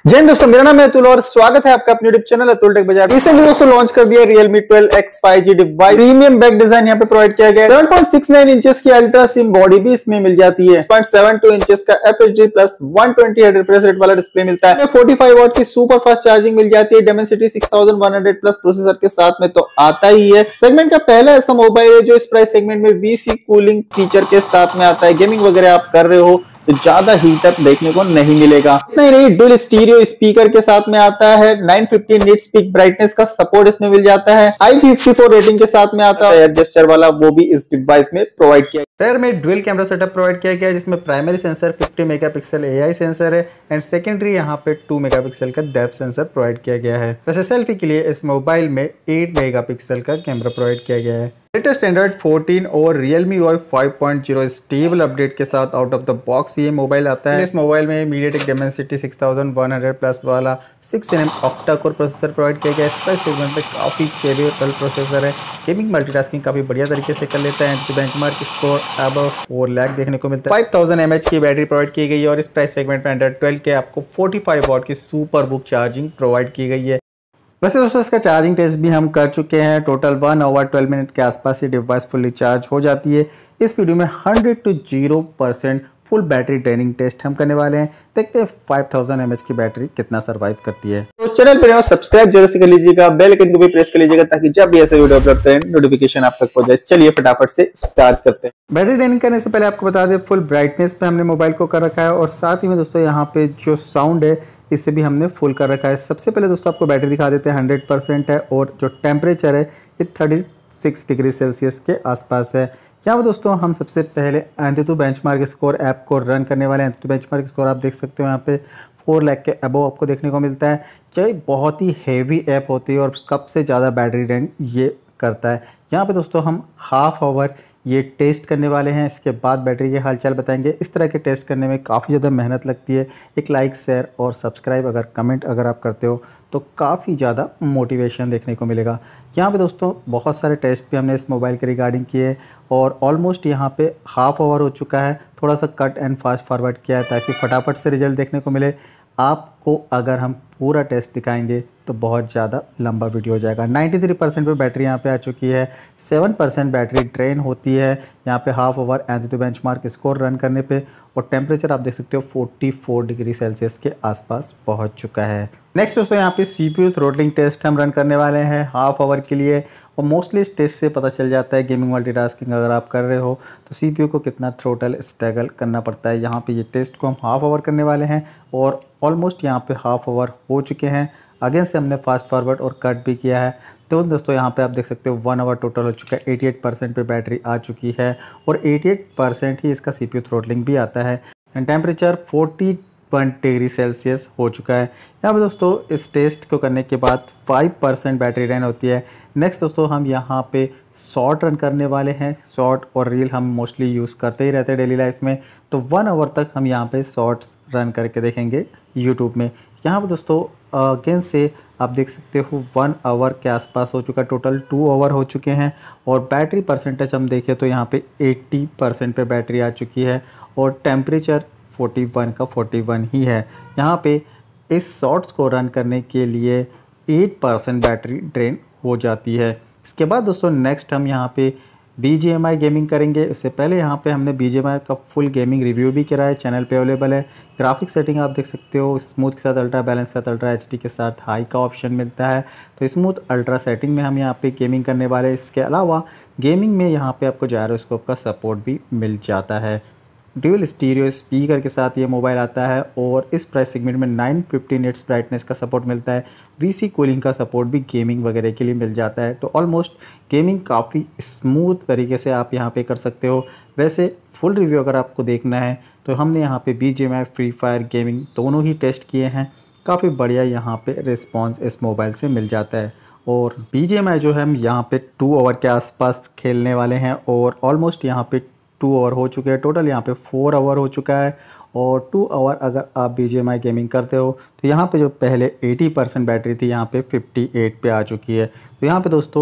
जय हिंद दोस्तों, मेरा नाम है अतुल और स्वागत है आपका अपने YouTube channel Atul tech Bazaar. Recently दोस्तों लॉन्च कर दिया Realme 12X 5G device. Premium back design यहाँ पे प्रोवाइड किया गया है। 7.69 इंचेस की अल्ट्रा सिम बॉडी भी इसमें मिल जाती है। 6.72 इंचेस का FHD plus 120 Hz refresh rate वाला डिस्प्ले मिलता है। 45 वॉट की सुपर फास्ट चार्जिंग मिल जाती है। Dimensity 6100 प्लस प्रोसेसर के साथ में तो आता ही है। सेगमेंट का पहला ऐसा मोबाइल है जो इस प्राइस सेगमेंट में VC कूलिंग फीचर के साथ में आता है। गेमिंग वगैरह आप कर रहे हो तो ज्यादा हीटअप देखने को नहीं मिलेगा। इतना ही नहीं, डुअल स्टीरियो स्पीकर के साथ में आता है। 950 निट्स पीक ब्राइटनेस का सपोर्ट इसमें मिल जाता है। i54 रेटिंग के साथ में आता है। जेस्चर वाला वो भी इस डिवाइस में प्रोवाइड किया गया है। रेयर में डुअल कैमरा सेटअप प्रोवाइड किया गया है जिसमें primary sensor 50 megapixel AI sensor है एंड सेकेंडरी यहाँ पे 2 मेगापिक्सल का डेप्थ सेंसर प्रोवाइड किया गया है। वैसे सेल्फी के लिए इस मोबाइल में 8 मेगापिक्सल का कैमरा प्रोवाइड किया गया है। लेटेस्ट एंड्रॉइड 14 और Realme UI 5.0 स्टेबल अपडेट के साथ आउट ऑफ द बॉक्स ये मोबाइल आता है। इस मोबाइल में MediaTek Dimensity 6100 प्लस वाला 6nm octa core processor provide किया गया है। इस प्राइस सेगमेंट में काफी कैजुअल प्रोसेसर है। गेमिंग मल्टीटास्किंग काफी बढ़िया तरीके से कर लेता है। बेंचमार्क स्कोर अब 4 लाख देखने को मिलता है। 5000 mAh की बैटरी प्रोवाइड की गई है और इस प्राइस सेगमेंट में Android 12 के आपको 45 वॉट की सुपर बुक चार्जिंग प्रोवाइड की गई है। वैसे दोस्तों इसका चार्जिंग टेस्ट भी हम कर चुके हैं। टोटल 1 आवर 12 मिनट के आसपास ये डिवाइस फुल्ली चार्ज हो जाती है। इस वीडियो में 100 to 0% full battery draining test हम करने वाले हैं। देखते हैं 5000 mAh की बैटरी कितना सर्वाइव करती है। तो चैनल पर सब्सक्राइब जरूर से कर लीजिएगा, बेल आइकन को भी प्रेस कर लीजिएगा ताकि जब भी ऐसे वीडियो अपलोड करें नोटिफिकेशन आप तक पहुंच जाए। चलिए फटाफट से स्टार्ट करते हैं। बैटरी ड्रेनिंग करने से पहले आपको बता दें फुल ब्राइटनेस पे हमने मोबाइल को कर रखा है और साथ ही में दोस्तों यहाँ पे जो साउंड है इसे भी हमने फुल कर रखा है। सबसे पहले दोस्तों आपको बैटरी दिखा देते हैं 100% है और जो टेम्परेचर है ये 36 डिग्री सेल्सियस के आसपास है। यहाँ पर दोस्तों हम सबसे पहले एंथुतु बेंचमार्क स्कोर ऐप को रन करने वाले हैं। एंथुतु बेंचमार्क स्कोर आप देख सकते हो यहाँ पे 4 लाख के अबव आपको देखने को मिलता है। ये बहुत ही हेवी ऐप होती है और सबसे ज़्यादा बैटरी ड्रेन ये करता है। यहाँ पे दोस्तों हम हाफ आवर ये टेस्ट करने वाले हैं, इसके बाद बैटरी के हालचाल बताएंगे। इस तरह के टेस्ट करने में काफ़ी ज़्यादा मेहनत लगती है। एक लाइक शेयर और सब्सक्राइब अगर कमेंट अगर आप करते हो तो काफ़ी ज़्यादा मोटिवेशन देखने को मिलेगा। यहाँ पे दोस्तों बहुत सारे टेस्ट भी हमने इस मोबाइल के रिगार्डिंग किए और ऑलमोस्ट यहाँ पे हाफ आवर हो चुका है। थोड़ा सा कट एंड फास्ट फॉरवर्ड किया है ताकि फटाफट से रिजल्ट देखने को मिले। आपको अगर हम पूरा टेस्ट दिखाएंगे तो बहुत ज़्यादा लंबा वीडियो हो जाएगा। 93% पे बैटरी यहाँ पे आ चुकी है। 7% बैटरी ड्रेन होती है यहाँ पे half hour AnTuTu benchmark score run करने पे और टेम्परेचर आप देख सकते हो 44 डिग्री सेल्सियस के आसपास पहुँच चुका है। नेक्स्ट दोस्तों यहाँ पे CPU थ्रोटलिंग टेस्ट हम रन करने वाले हैं हाफ आवर के लिए और मोस्टली इस टेस्ट से पता चल जाता है गेमिंग मल्टीटास्किंग अगर आप कर रहे हो तो CPU को कितना थ्रोटल स्ट्रगल करना पड़ता है। यहाँ पे ये टेस्ट को हम हाफ आवर करने वाले हैं और ऑलमोस्ट यहाँ पे हाफ आवर हो चुके हैं। अगेन से हमने फास्ट फॉरवर्ड और कट भी किया है। तो दोस्तों यहाँ पे आप देख सकते हो 1 आवर टोटल हो चुका है। 88% पे बैटरी आ चुकी है और 88% ही इसका CPU थ्रोटलिंग भी आता है एंड टेम्परेचर 41 डिग्री सेल्सियस हो चुका है। यहाँ पे दोस्तों इस टेस्ट को करने के बाद 5% बैटरी ड्रेन होती है। नेक्स्ट दोस्तों हम यहाँ पे शॉर्ट रन करने वाले हैं। शॉर्ट और रील हम मोस्टली यूज़ करते ही रहते हैं डेली लाइफ में, तो 1 आवर तक हम यहाँ पे शॉर्ट्स रन करके देखेंगे यूट्यूब में। यहाँ पे दोस्तों अगेन से आप देख सकते हो 1 आवर के आसपास हो चुका है। टोटल 2 आवर हो चुके हैं और बैटरी परसेंटेज हम देखें तो यहाँ पे 80% पे बैटरी आ चुकी है और टेम्परेचर 41 का 41 ही है। यहाँ पे इस शॉर्ट्स को रन करने के लिए 8% बैटरी ड्रेन हो जाती है। इसके बाद दोस्तों नेक्स्ट हम यहाँ पे BGMI गेमिंग करेंगे। इससे पहले यहाँ पे हमने BGMI का फुल गेमिंग रिव्यू भी करा है, चैनल पे अवेलेबल है। ग्राफिक सेटिंग आप देख सकते हो स्मूथ के साथ अल्ट्रा, बैलेंस के साथ अल्ट्रा, HD के साथ हाई का ऑप्शन मिलता है। तो स्मूथ अल्ट्रा सेटिंग में हम यहाँ पे गेमिंग करने वाले हैं। इसके अलावा गेमिंग में यहाँ पे आपको जायरोस्कोप का सपोर्ट भी मिल जाता है। ड्यूल स्टीरियो स्पीकर के साथ ये मोबाइल आता है और इस प्राइस सेगमेंट में 950 निट्स ब्राइटनेस का सपोर्ट मिलता है। VC कूलिंग का सपोर्ट भी गेमिंग वगैरह के लिए मिल जाता है। तो ऑलमोस्ट गेमिंग काफ़ी स्मूथ तरीके से आप यहाँ पे कर सकते हो। वैसे फुल रिव्यू अगर आपको देखना है तो हमने यहाँ पे BGMI, फ्री फायर, गेमिंग दोनों ही टेस्ट किए हैं। काफ़ी बढ़िया यहाँ पे रिस्पॉन्स इस मोबाइल से मिल जाता है और BGMI जो है हम यहाँ पे 2 आवर के आसपास खेलने वाले हैं और ऑलमोस्ट यहाँ पे 2 आवर हो चुके हैं। टोटल यहाँ पे 4 आवर हो चुका है और 2 आवर अगर आप BGMI गेमिंग करते हो तो यहाँ पे जो पहले 80% बैटरी थी यहाँ पे 58 पे आ चुकी है। तो यहाँ पे दोस्तों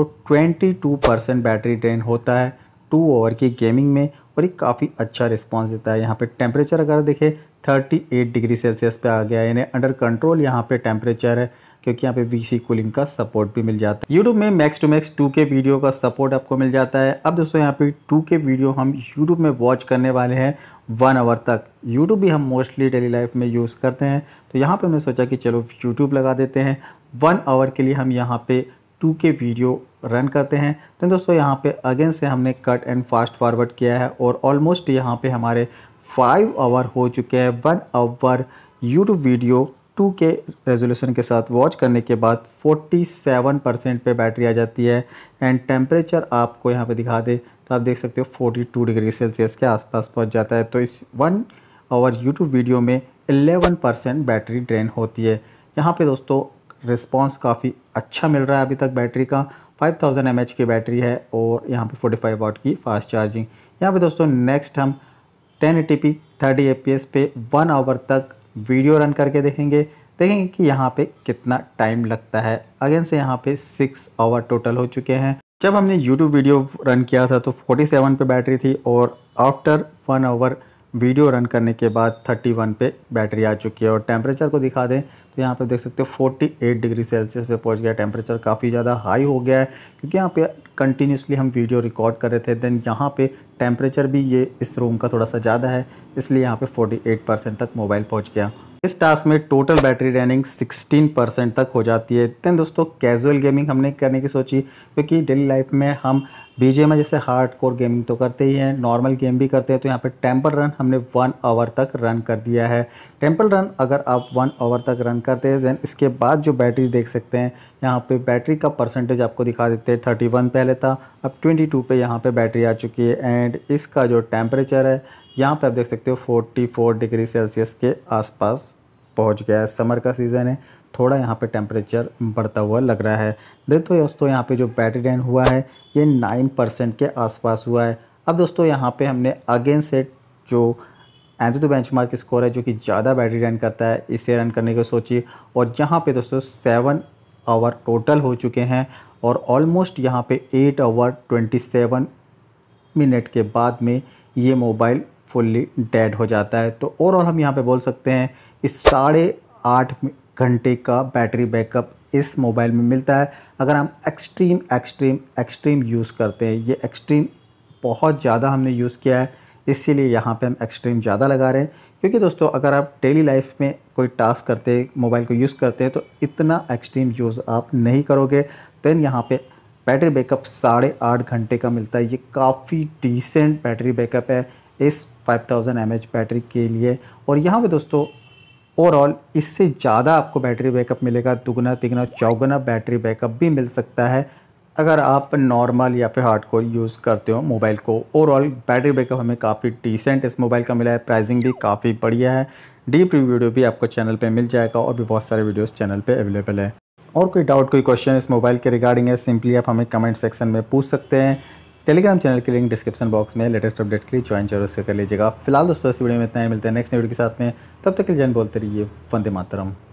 22% बैटरी ड्रेन होता है 2 आवर की गेमिंग में और ये काफ़ी अच्छा रिस्पांस देता है। यहाँ पे टेम्परेचर अगर देखें 38 डिग्री सेल्सियस पे आ गया है, यानी अंडर कंट्रोल यहाँ पे टेम्परेचर है, क्योंकि यहाँ पे VC कूलिंग का सपोर्ट भी मिल जाता है। यूट्यूब में max to max 2K video का सपोर्ट आपको मिल जाता है। अब दोस्तों यहाँ पे 2K वीडियो हम यूट्यूब में वॉच करने वाले हैं 1 आवर तक। यूट्यूब भी हम मोस्टली डेली लाइफ में यूज़ करते हैं, तो यहाँ पे हमने सोचा कि चलो यूट्यूब लगा देते हैं। 1 आवर के लिए हम यहाँ पे 2K वीडियो रन करते हैं। तो दोस्तों यहाँ पे अगेन से हमने कट एंड फास्ट फॉरवर्ड किया है और ऑलमोस्ट यहाँ पे हमारे 5 आवर हो चुके हैं। 1 our YouTube video 2K resolution के साथ वॉच करने के बाद 47% पे बैटरी आ जाती है। एंड टेम्परेचर आपको यहाँ पे दिखा दे तो आप देख सकते हो 42 डिग्री सेल्सियस के आसपास पहुँच जाता है। तो इस 1 आवर यूट्यूब वीडियो में 11% बैटरी ड्रेन होती है। यहाँ पे दोस्तों रिस्पॉन्स काफ़ी अच्छा मिल रहा है अभी तक बैटरी का। 5000 mAh की बैटरी है और यहाँ पे 45 वाट की फास्ट चार्जिंग। यहाँ पे दोस्तों नेक्स्ट हम 1080p 30 fps पे 1 आवर तक वीडियो रन करके देखेंगे कि यहाँ पे कितना टाइम लगता है। अगेन से यहाँ पे 6 आवर टोटल हो चुके हैं। जब हमने YouTube वीडियो रन किया था तो 47 पे बैटरी थी और आफ्टर 1 आवर वीडियो रन करने के बाद 31 पे बैटरी आ चुकी है। और टेम्परेचर को दिखा दें तो यहाँ पे देख सकते हो 48 डिग्री सेल्सियस पे पहुँच गया। टेम्परेचर काफ़ी ज़्यादा हाई हो गया है क्योंकि यहाँ पे कंटिन्यूसली हम वीडियो रिकॉर्ड कर रहे थे। देन यहाँ पे टेम्परेचर भी ये इस रूम का थोड़ा सा ज़्यादा है, इसलिए यहाँ पे 48% तक मोबाइल पहुँच गया। इस टास्क में टोटल बैटरी रनिंग 16% तक हो जाती है। देन दोस्तों कैजुअल गेमिंग हमने करने की सोची, क्योंकि डेली लाइफ में हम BGMI जैसे हार्डकोर गेमिंग तो करते ही हैं, नॉर्मल गेम भी करते हैं। तो यहाँ पे टेम्पल रन हमने 1 आवर तक रन कर दिया है। टेम्पल रन अगर आप 1 आवर तक रन करते हैं देन इसके बाद जो बैटरी देख सकते हैं यहाँ पे बैटरी का परसेंटेज आपको दिखा देते हैं। 31 पहले था, अब 22 पे यहाँ पे बैटरी आ चुकी है। एंड इसका जो टेम्परेचर है यहाँ पे आप देख सकते हो 44 डिग्री सेल्सियस के आसपास पहुँच गया है। समर का सीज़न है, थोड़ा यहाँ पे टेम्परेचर बढ़ता हुआ लग रहा है। देखो दोस्तों यहाँ पे जो बैटरी ड्रेन हुआ है ये 9% के आसपास हुआ है। अब दोस्तों यहाँ पे हमने अगेन से जो एंथुतु बेंचमार्क स्कोर है जो कि ज़्यादा बैटरी रन करता है, इसे रन करने की सोची। और यहाँ पे दोस्तों 7 आवर टोटल हो चुके हैं और ऑलमोस्ट यहाँ पे 8 आवर 27 मिनट के बाद में ये मोबाइल फुल्ली डेड हो जाता है। तो ओवरऑल हम यहाँ पे बोल सकते हैं इस 8.5 घंटे का बैटरी बैकअप इस मोबाइल में मिलता है। अगर हम एक्सट्रीम यूज़ करते हैं, ये एक्सट्रीम बहुत ज़्यादा हमने यूज़ किया है, इसीलिए यहाँ पे हम एक्सट्रीम ज़्यादा लगा रहे हैं। क्योंकि दोस्तों अगर आप डेली लाइफ में कोई टास्क करते हैं, मोबाइल को यूज़ करते हैं, तो इतना एक्सट्रीम यूज़ आप नहीं करोगे। देन यहाँ पे बैटरी बैकअप 8.5 घंटे का मिलता है। ये काफ़ी डिसेंट बैटरी बैकअप है इस 5000 mAh बैटरी के लिए। और यहाँ पे दोस्तों ओवरऑल इससे ज़्यादा आपको बैटरी बैकअप मिलेगा, दुगना तिगना चौगुना बैटरी बैकअप भी मिल सकता है अगर आप नॉर्मल या फिर हार्डकोर यूज़ करते हो मोबाइल को। ओवरऑल बैटरी बैकअप हमें काफ़ी डिसेंट इस मोबाइल का मिला है। प्राइसिंग भी काफ़ी बढ़िया है। डीप रिव्यू वीडियो भी आपको चैनल पे मिल जाएगा और भी बहुत सारे वीडियोस चैनल पे अवेलेबल है। और कोई डाउट कोई क्वेश्चन इस मोबाइल के रिगार्डिंग है, सिंपली आप हमें कमेंट सेक्शन में पूछ सकते हैं। टेलीग्राम चैनल की लिंक डिस्क्रिप्शन बॉक्स में, लेटेस्ट अपडेट के लिए ज्वाइन जरूर से कर लीजिएगा। फिलहाल दोस्तों इस वीडियो में इतना ही, मिलते हैं नेक्स्ट वीडियो के साथ में। तब तक के लिए जन बोलते रहिए, वंदे मातरम।